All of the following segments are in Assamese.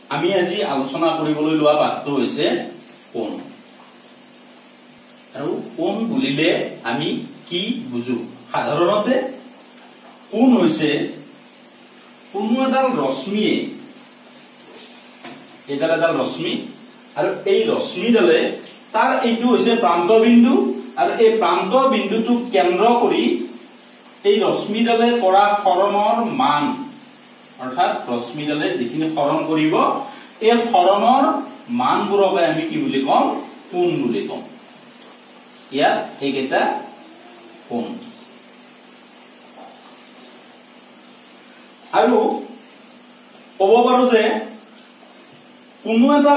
আমি আজি আলোচনা কৰিবলৈ লোৱা পাঠটো হৈছে কোণ। আৰু কোণ বুলিলে আমি কি বুজো? সাধাৰণতে কোণ হৈছে কোনো এডাল ৰশ্মিয়ে, এডাল ৰশ্মি, আৰু এই ৰশ্মিডালে তাৰ এইটো হৈছে প্ৰান্ত বিন্দু, আৰু এই প্ৰান্ত বিন্দুটোক কেন্দ্ৰ কৰি এই ৰশ্মিডালে কৰা হৰণৰ মান, অৰ্থাৎ ৰশ্মিডালে যিখিনি হৰণ কৰিব এই হৰণৰ মানবোৰকে আমি কি বুলি কম? কোণ বুলি কম। ইয়াত এইকেইটা কোণ। আৰু ক'ব পাৰো যে কোনো এটা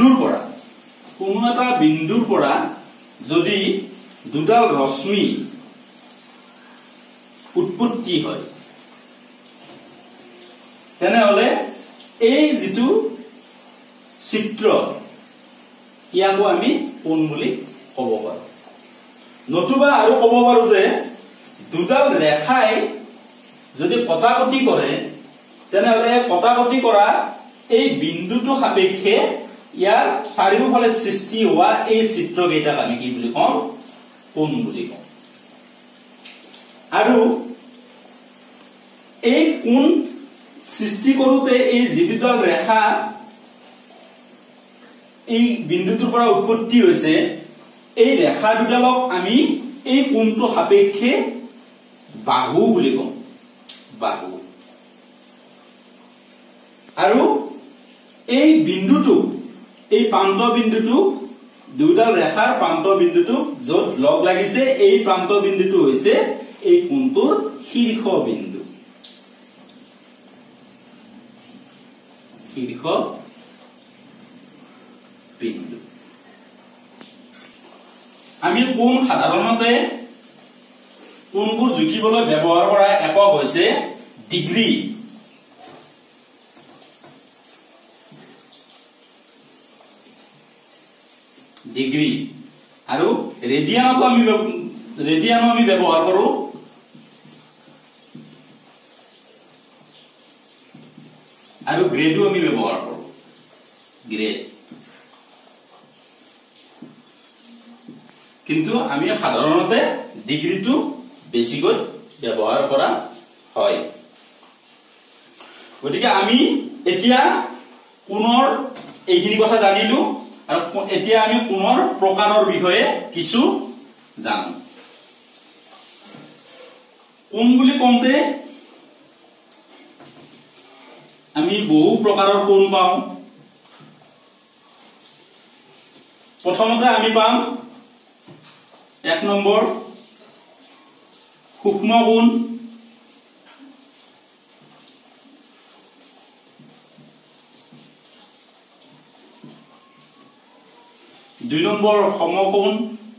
বিন্দুৰ পৰা যদি দুডাল ৰশ্মি উৎপত্তি হয় তেনেহলে এই যিটো চিত্ৰ ইয়াকো আমি কোণ বুলি ক'ব পাৰো। নতুবা আৰু ক'ব পাৰো যে দুডাল ৰেখাই যদি কটাকটি কৰে তেনেহলে কটাকটি কৰা এই বিন্দুটো সাপেক্ষে ইয়াৰ চাৰিওফালে সৃষ্টি হোৱা এই চিত্ৰকেইটাক আমি কি বুলি কম? কোণ বুলি কম। আৰু এই কোণ সৃষ্টি কৰোতে এই যিডাল ৰেখা এই বিন্দুটোৰ পৰা উৎপত্তি হৈছে এই ৰেখা দুডালক আমি এই কোণটো সাপেক্ষে বাহু বুলি কম। বাহু। আৰু এই বিন্দুটো, এই প্ৰান্ত বিন্দুটো, দুইডাল ৰেখাৰ প্ৰান্ত বিন্দুটো য'ত লগ লাগিছে এই প্ৰান্ত বিন্দুটো হৈছে এই কোণটোৰ শীৰ্ষ বিন্দু। শীৰ্ষ বিন্দু। আমি কোণ সাধাৰণতে কোণবোৰ জুখিবলৈ ব্যৱহাৰ কৰা একক হৈছে ডিগ্ৰী। ডিগ্ৰী। আৰু ৰেডিয়ানো আমি ব্যৱহাৰ কৰো। আৰু গ্ৰেডো আমি ব্যৱহাৰ কৰো। গ্ৰেড। কিন্তু আমি সাধাৰণতে ডিগ্ৰীটো বেছিকৈ ব্যৱহাৰ কৰা হয়। গতিকে আমি এতিয়া কোণৰ এইখিনি কথা জানিলো, আৰু এতিয়া আমি কোণৰ প্ৰকাৰৰ বিষয়ে কিছু জানো। কোণ বুলি কওঁতে আমি বহু প্ৰকাৰৰ কোণ পাওঁ। প্ৰথমতে আমি পাম 1 নম্বৰ সূক্ষ্ম কোণ, 2 নম্বৰ সমকোণ,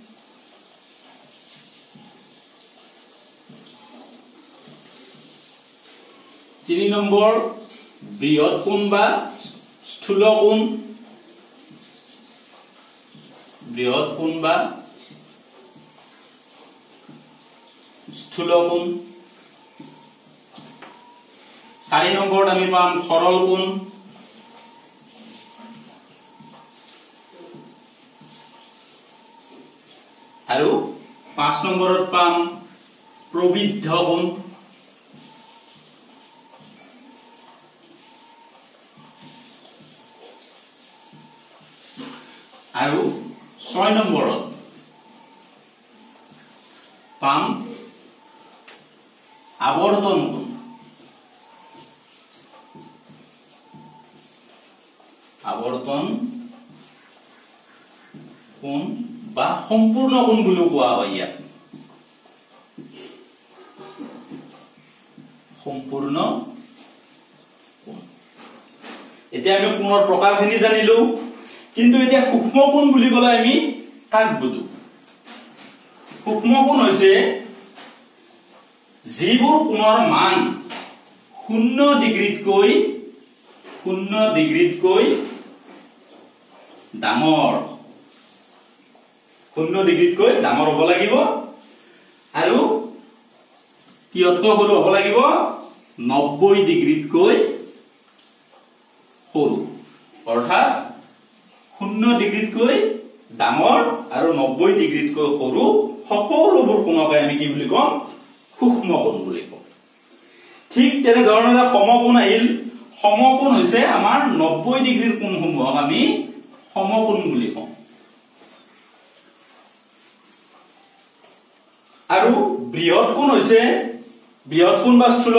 3 নম্বৰ বৃহৎ কোণ বা স্থূল কোণ, বৃহৎ কোণ বা স্থূল কোণ, 4 নম্বৰত আমি পাম সৰল কোণ, আৰু 5 নম্বৰত পাম প্ৰবৃদ্ধ কোণ, আৰু 6 নম্বৰত পাম আৱৰ্তন কোণ। আৱৰ্তন কোণ বা সম্পূৰ্ণ কোণ বুলিও কোৱা হয় ইয়াক। সম্পূৰ্ণ কোণ। এতিয়া আমি কোণৰ প্ৰকাৰখিনি জানিলো, কিন্তু এতিয়া সূক্ষ্ম কোণ বুলি ক'লে আমি কাক বুজো? সূক্ষ্ম কোণ হৈছে যিবোৰ কোণৰ মান 0 ডিগ্ৰীতকৈ ডাঙৰ, 0 ডিগ্ৰীতকৈ ডাঙৰ হ'ব লাগিব, আৰু কিয়তকৈ সৰু হ'ব লাগিব? 90 ডিগ্ৰীতকৈ সৰু। অৰ্থাৎ 0 ডিগ্ৰীতকৈ ডাঙৰ আৰু 90 ডিগ্ৰীতকৈ সৰু সকলোবোৰ কোণকে আমি কি বুলি কম সূক্ষ্ম কোণ বুলি কম ঠিক তেনে ধৰণে সমকোণ আহিল সমকোণ হৈছে আমাৰ 90 ডিগ্ৰীৰ কোণসমূহক আমি সমকোণ বুলি কম আৰু বৃহৎ কোণ হৈছে বৃহৎ কোণ বা স্থূল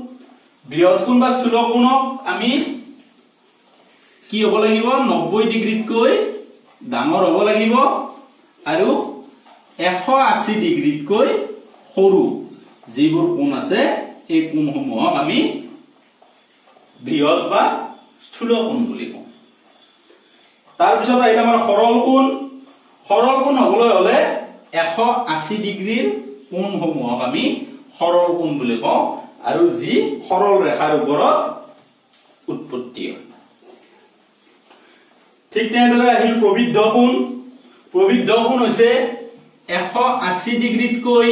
কোণক আমি কি হ'ব লাগিব 90 ডিগ্ৰীতকৈ ডাঙৰ হ'ব লাগিব আৰু 180 ডিগ্ৰীতকৈ সৰু যিবোৰ কোণ আছে এই কোণসমূহক আমি বৃহৎ বা স্থূল কোণ বুলি কওঁ তাৰ পিছত আহিল আমাৰ সৰল কোণ হ'বলৈ হলে 180 ডিগ্ৰীৰ কোণসমূহক আমি সৰল কোণ বুলি কওঁ আৰু যি সৰল ৰেখাৰ ওপৰত উৎপত্তি হয় ঠিক তেনেদৰে আহিল প্ৰবৃদ্ধ কোণ হৈছে 180 ডিগ্ৰীতকৈ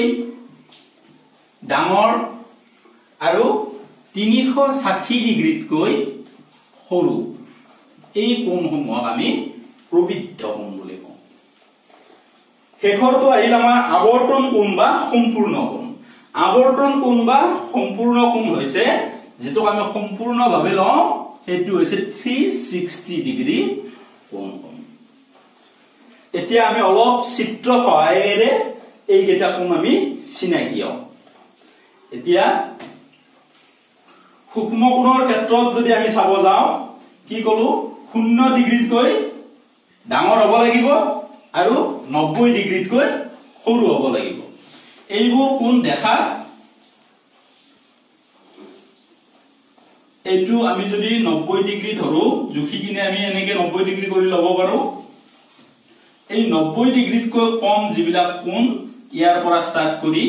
ডাঙৰ আৰু 360 ডিগ্ৰীতকৈ সৰু এই কোণসমূহক আমি প্ৰবৃদ্ধ কোণ বুলি কওঁ শেষৰটো আহিল আমাৰ আৱৰ্তন কোণ বা সম্পূৰ্ণ কোণ আৱৰ্তন কোণ বা সম্পূৰ্ণ কোণ হৈছে যেটোক আমি সম্পূৰ্ণভাৱে লওঁ সেইটো হৈছে 360 ডিগ্ৰী কোণ এতিয়া আমি অলপ চিত্ৰ সহায়েৰে এই কেইটা কোণ আমি চিনাকি হওঁ এতিয়া সূক্ষ্ম কোণৰ ক্ষেত্ৰত যদি আমি চাব যাওঁ কি কলো 0 ডিগ্ৰীতকৈ ডাঙৰ হ'ব লাগিব আৰু 90 ডিগ্ৰীতকৈ সৰু হ'ব লাগিব এইবোৰ কোণ দেখা এইটো আমি যদি 90 ডিগ্ৰী ধৰো জুখি কিনে আমি এনেকে 90 ডিগ্ৰী কৰি ল'ব পাৰো এই 90 ডিগ্ৰীতকৈ কম যিবিলাক কোণ ইয়াৰ পৰা ষ্টাৰ্ট কৰি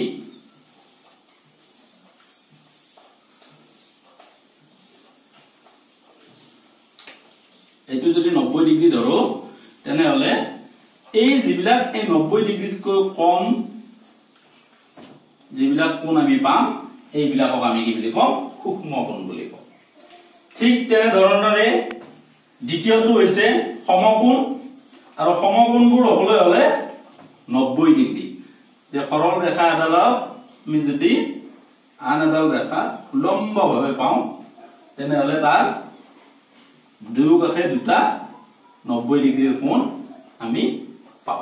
এইটো যদি 90 ডিগ্ৰী ধৰো তেনেহলে এই যিবিলাক এই 90 ডিগ্ৰীতকৈ কম যিবিলাক কোণ আমি পাম এইবিলাকক আমি কি বুলি কম সূক্ষ্ম কোণ বুলি কম ঠিক তেনে ধৰণৰে দ্বিতীয়টো হৈছে সমকোণ আৰু সমকোণবোৰ হ'বলৈ হলে 90 ডিগ্ৰী যে সৰল ৰেখা এডালক আমি যদি আন এডাল ৰেখা লম্বভাৱে পাওঁ তেনেহলে তাৰ দুয়োকাষে দুটা 90 ডিগ্ৰীৰ কোণ আমি পাওঁ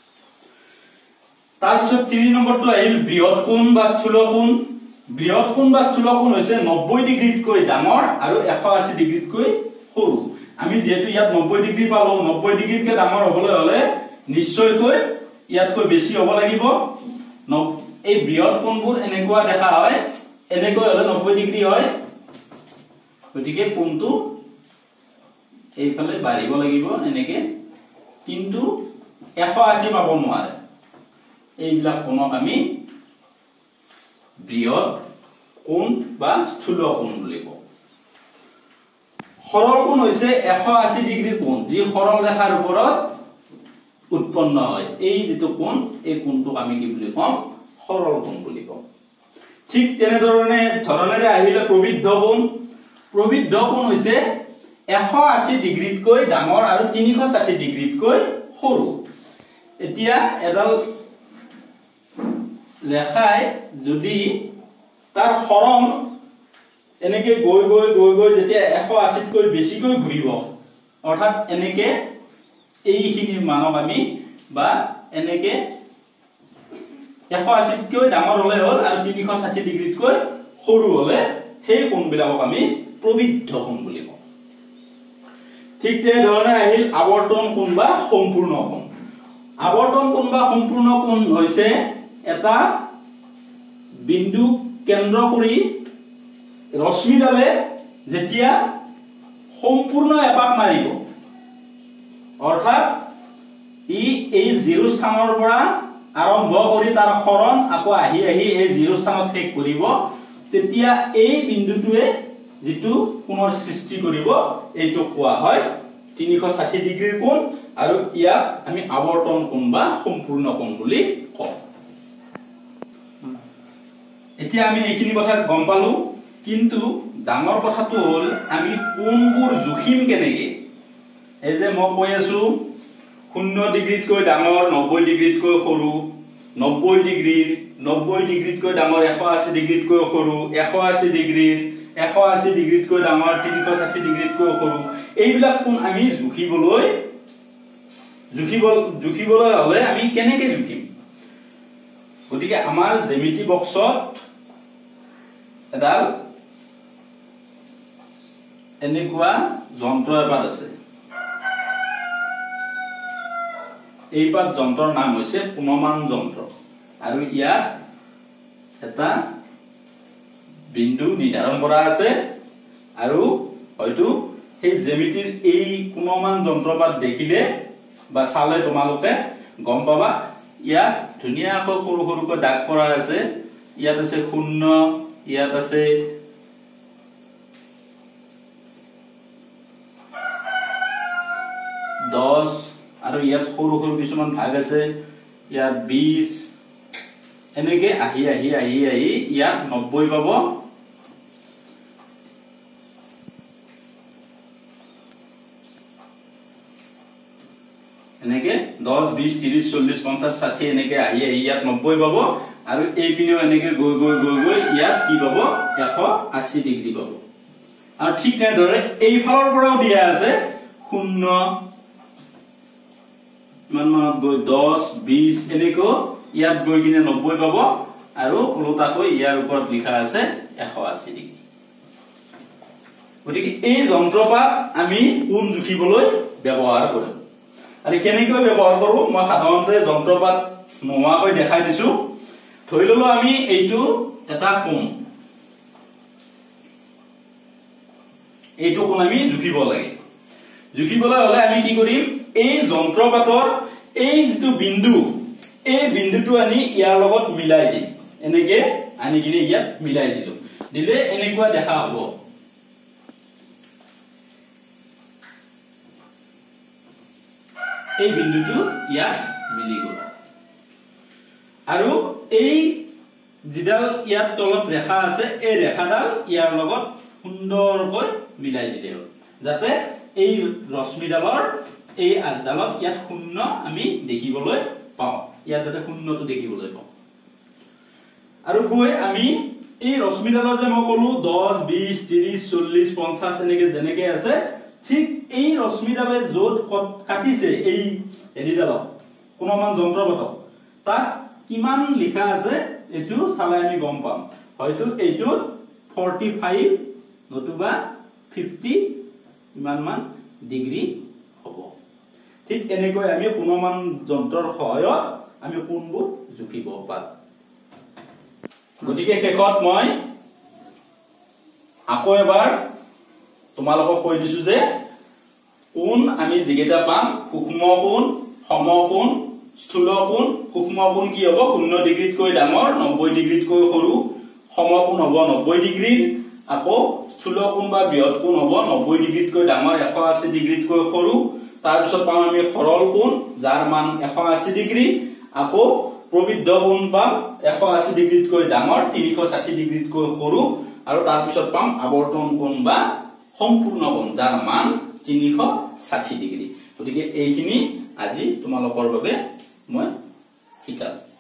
তাৰ পিছত 3 নম্বৰটো আহিল বৃহৎ কোণ বা স্থূল কোণ হৈছে 90 ডিগ্ৰীতকৈ ডাঙৰ আৰু 180 ডিগ্ৰীতকৈ সৰু আমি যেহেতু ইয়াত 90 ডিগ্ৰী পালো 90 ডিগ্ৰীতকৈ ডাঙৰ হ'বলৈ হলে নিশ্চয়কৈ ইয়াতকৈ বেছি হ'ব লাগিব এই বৃহৎ কোণবোৰ এনেকুৱা দেখা হয় এনেকৈ হলে 90 ডিগ্ৰী হয় গতিকে কোণটো এইফালে বাঢ়িব লাগিব এনেকে কিন্তু 180 পাব নোৱাৰে এইবিলাক কোণক আমি বৃহৎ কোণ বা স্থূল কোণ বুলি কওঁ সৰল কোণ হৈছে 180 ডিগ্ৰীৰ কোণ যি সৰল ৰেখাৰ ওপৰত উৎপন্ন হয় এই যেটো কোণ এই কোণটোক আমি কি বুলি কম সৰল কোণ বুলি কওঁ ঠিক ধৰণেৰে আহিলে প্ৰবৃদ্ধ কোণ হৈছে 180 ডিগ্ৰীতকৈ ডাঙৰ আৰু 360 ডিগ্ৰীতকৈ সৰু এতিয়া এডাল ৰেখাই যদি তাৰ হৰণ এনেকে গৈ যেতিয়া 180তকৈ বেছিকৈ ঘূৰিব অৰ্থাৎ এনেকে এইখিনি মানক আমি বা এনেকে 180তকৈ ডাঙৰ হলে হ'ল আৰু 360 ডিগ্ৰীতকৈ সৰু হলে সেই কোণবিলাকক আমি প্ৰবৃদ্ধ কোণ বুলি কওঁ ঠিক তেনেধৰণে আহিল আৱৰ্তন কোণ বা সম্পূৰ্ণ কোণ আৱৰ্তন কোণ বা সম্পূৰ্ণ কোণ হৈছে এটা বিন্দু কেন্দ্ৰ কৰি ৰশ্মিডালে যেতিয়া সম্পূৰ্ণ এপাক মাৰিব অৰ্থাৎ এই জিৰো স্থানৰ পৰা আৰম্ভ কৰি তাৰ হৰণ আকৌ আহি এই জিৰো স্থানত শেষ কৰিব তেতিয়া এই বিন্দুটোৱে যেটো কোণৰ সৃষ্টি কৰিব এইটো কোৱা হয় 360 ডিগ্ৰীৰ কোণ আৰু ইয়াক আমি আৱৰ্তন কোণ বা সম্পূৰ্ণ কোণ বুলি কওঁ এতিয়া আমি এইখিনি কথা গম পালো কিন্তু ডাঙৰ কথাটো হ'ল আমি কোণবোৰ জুখিম কেনেকে এই যে মই কৈ আছো 0 ডিগ্ৰীতকৈ ডাঙৰ 90 ডিগ্ৰীতকৈ সৰু 90 ডিগ্ৰীতকৈ ডাঙৰ 180 ডিগ্ৰীতকৈ সৰু 180 ডিগ্ৰীতকৈ ডাঙৰ 360 ডিগ্ৰীতকৈ সৰু এইবিলাক কোন আমি জুখিবলৈ হলে আমি কেনেকৈ জুখিম গতিকে আমাৰ জ্যামিতি বক্সত এডাল এনেকুৱা যন্ত্ৰ এপাত আছে এই পাত যন্ত্ৰৰ নাম হৈছে পুনমান যন্ত্ৰ আৰু ইয়াত এটা বিন্দু নিৰ্ধাৰণ কৰা আছে আৰু হয়তো সেই জ্যামিতিৰ এই পুনমান যন্ত্ৰপাত দেখিলে বা চালে তোমালোকে গম পাবা ইয়াত ধুনিয়াকৈ সৰু সৰুকৈ দাগ কৰা আছে ইয়াত আছে 0 ইয়াত আছে 10 আৰু ইয়াত সৰু সৰু কিছুমান ভাগ আছে ইয়াত 20 এনেকে আহি ইয়াত 90 পাব এনেকে 10 20 30 40 50 60 এনেকে আহি ইয়াত 90 পাব আৰু এই পিনেও এনেকে গৈ ইয়াত কি পাব 180 ডিগ্ৰী পাব আৰু ঠিক তেনেদৰে এই ফালৰ পৰাও দিয়া আছে 0 মানত গৈ 10 20 এনেকো ইয়াত গৈ কিনে 90 পাব আৰু ওলোটাকৈ ইয়াৰ ওপৰত লিখা আছে 180 ডিগ্ৰী গতিকে এই যন্ত্ৰপাত আমি কোন জুখিবলৈ ব্যৱহাৰ কৰিম আৰু কেনেকৈ ব্যৱহাৰ কৰো মই সাধাৰণতে যন্ত্ৰপাত নোহোৱাকৈ দেখাই দিছো ধৰি ললো আমি এইটো এটা কোণ এইটো কোণ আমি জুখিব লাগে জুখিবলৈ হলে আমি কি কৰিম এই যন্ত্ৰপাতৰ এই যেটো বিন্দু এই বিন্দুটো আনি ইয়াৰ লগত মিলাই দিম এনেকে আনি কিনে ইয়াত মিলাই দিলে এনেকুৱা দেখা হ'ব এই বিন্দুটো ইয়াত মিলি গল আৰু এই যিডাল ইয়াত তলত ৰেখা আছে এই ৰেখাডাল ইয়াৰ লগত সুন্দৰকৈ মিলাই দিলে যাতে এই ৰশ্মিডালৰ এই আজডালত ইয়াত 0 আমি দেখিবলৈ পাওঁ ইয়াত যাতে 0টো দেখিবলৈ পাওঁ আৰু গৈ আমি এই ৰশ্মিডালৰ যে মই কলো 10 20 30 40 50 এনেকে যেনেকে আছে ঠিক এই ৰশ্মিডালে যত কাটিছে এই এডিডালক কোনমান যন্ত্ৰপাতক তাত কিমান লিখা আছে এটো চালে আমি গম পাম হয়তো এইটো 45 নতুবা 50 ইমান ডিগ্ৰী হ'ব ঠিক এনেকৈ আমি কোনমান যন্ত্ৰৰ সহায়ত আমি কোনবোৰ জুখিব পাৰো গতিকে শেষত মই আকৌ এবাৰ তোমালোকক কৈ দিছো যে কোন আমি যিকেইটা পাম সূক্ষ্ম কোণ সমকোণ স্থূল কোণ সূক্ষ্ম কোণ কি হ'ব 0 ডিগ্ৰীতকৈ ডাঙৰ 90 ডিগ্ৰীতকৈ সৰু সমকোণ হ'ব 90 ডিগ্ৰী আকৌ স্থূল কোণ বা বৃহৎ কোণ হ'ব 90 ডিগ্ৰীতকৈ ডাঙৰ 180 ডিগ্ৰীতকৈ সৰু তাৰ পিছত পাম আমি সৰল কোণ যাৰ মান 180 ডিগ্ৰী আকৌ প্ৰবৃদ্ধ কোণ পাম 180 ডিগ্ৰীতকৈ ডাঙৰ 360 ডিগ্ৰীতকৈ সৰু আৰু তাৰ পিছত পাম আৱৰ্তন কোণ বা সম্পূৰ্ণ কোণ যাৰ মান 360 ডিগ্ৰী গতিকে এইখিনি আজি তোমালোকৰ বাবে মই শিকাম